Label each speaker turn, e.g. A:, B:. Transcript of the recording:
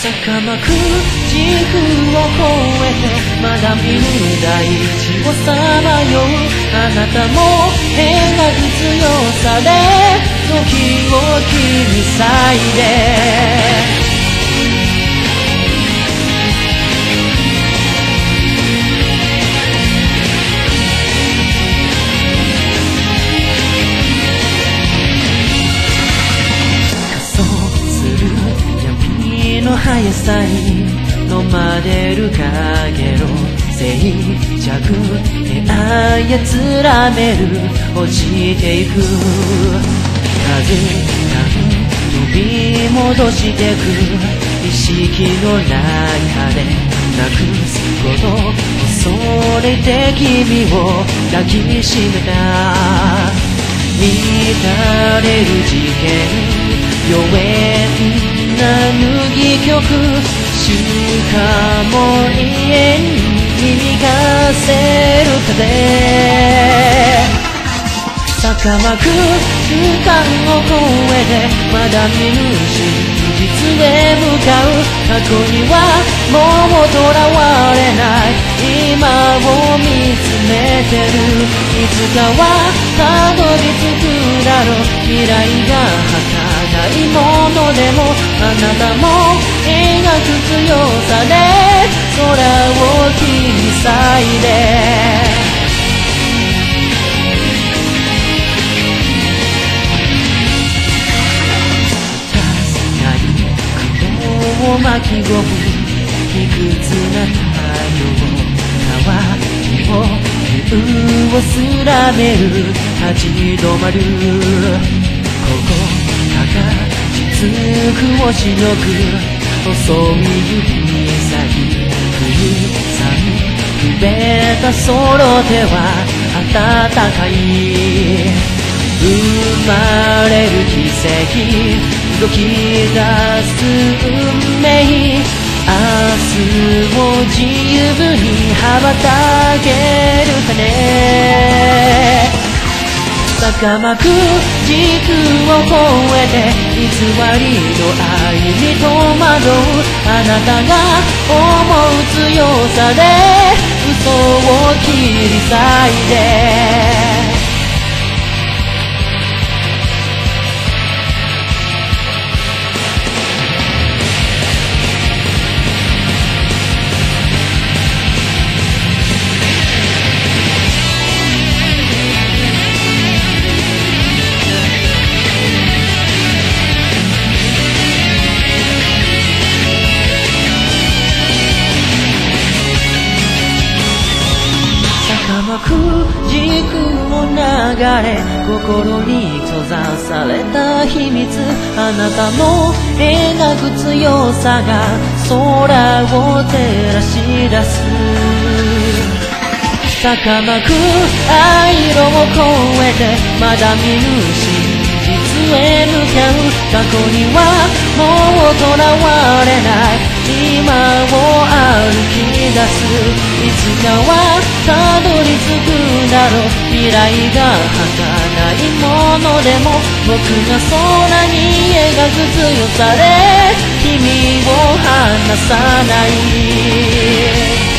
A: 高まく時空を超えてまだ見ぬ大地をさまようあなたも描く強さで時を切り裂いての速さに飲まれる影の静寂に操られる落ちていく風が呼び戻してく意識の中でなくすこと恐れて君を抱きしめた乱れる事件妖艶な脱ぎ曲しかも永遠に響かせる風高まく空間を越えてまだ見ぬ真実へ向かう過去にはもうとらわれない今を見つめてるいつかはたどり着くだろう未来が儚いものでもあなたも描く強さで空を切り裂いてを巻き込む卑屈な太陽川にも竜をすらめる立ち止まるここか実空をしのく細い指先冬さんくべたその手は温かい生まれる奇跡動き出す運命明日を自由に羽ばたける羽高まく時空を超えて偽りの愛に戸惑うあなたが思う強さで嘘を切り裂いて時空を流れ心に閉ざされた秘密あなたの描く強さが空を照らし出す高まく愛色を越えてまだ見ぬ真実へ向かう過去にはもうとらわれない今を歩き出すいつかはたどり着くだろう未来が儚いものでも僕が空に描く強さで君を離さない